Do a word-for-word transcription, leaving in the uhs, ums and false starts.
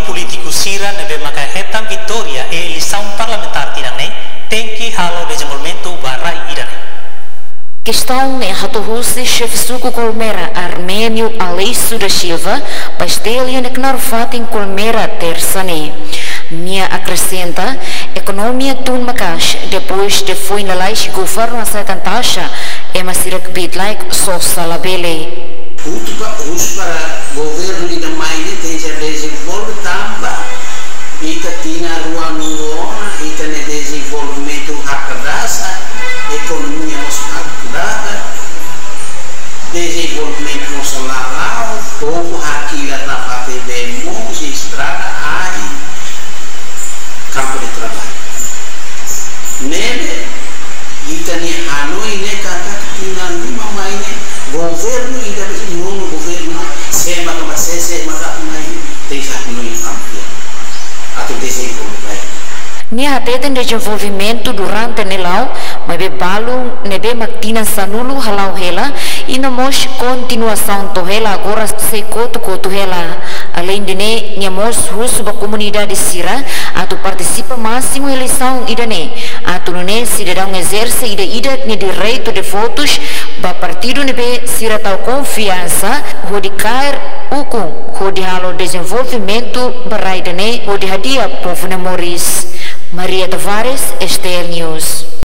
político Sira nebe makahetam vitória e eleição parlamentar tirane tem que halo desenvolvimento barai irane. Questão em Ratohusi, chefe suco Colmera Armênio Aleixo da Silva, pastelha na Knarfat em Colmera Tersane. Minha acrescenta, economia tun macax, depois de foi na laish governo aceitam taxa, é uma sirak bit like só salabele. Puto para governo de Maine tem já desenvolve tamba, ita tina rua nungona, ita ne desenvolvimento hakadasa, economia nos hakadada, desenvolvimento nos lalau, povo hakila na fate bemos, estrada, ai, campo de trabalho. Nele, ita ne Hanoi ne kata tina lima Maine, governo ainda não governo se maka masese maka mai tem já no infância até desenvolvimento. Nia teten desenvolvimento durante nelau, mas be balu nebe maktina sanulu halau hela e namos continuação to hela agora se koto koto hela. Além de ne, niamos russo ba comunidade sira, atu participa máximo eleição idane, atu ne cidadão exerce ida ida ne direito de votos, ba partido nebe sira tal confiança, hodi cair ukung, hodi halo desenvolvimento barai dane, hodi hadia povo Moris. Maria Tavares, Estel News.